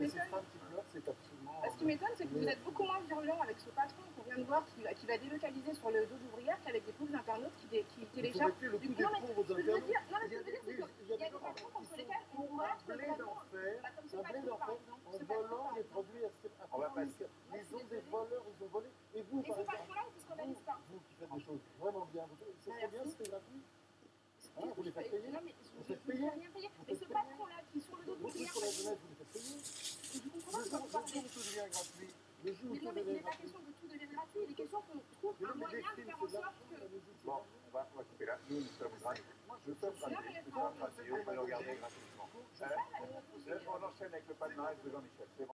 m'étonne, ce qui m'étonne, c'est que vous êtes beaucoup moins virulent avec ce patron qu'on vient de voir qui va délocaliser sur le dos d'ouvrières qu'avec des pauvres internautes qui téléchargent. Non, mais ce que je veux dire, c'est qu'il y a des patrons contre lesquels on pourrait être vraiment, comme ce patron par exemple. En volant les produits On va passer. ils ont des voleurs, ils ont volé. Et vous, Et ce patron-là, il ne se rebellise pas. vous qui faites des choses vraiment bien, c'est très bien, c'était gratuit. Vous les faites payer. Non, mais je ne vais rien payer. Mais ce patron-là, qui sur le dos Vous, d'ouvrières, pour la jeunesse, vous les faites payer. je comprends Le pas jour pourquoi vous où tout devient gratuit, le jour où Mais tout non, mais il devient n'est pas gratuit. question que tout devienne gratuit. Il est question qu'on trouve un moyen de faire en sorte que. Bon, on va couper là. Nous sommes gratuits. Nous sommes gratuits. On peut le regarder gratuitement. On enchaîne avec le palmarès de Jean-Michel.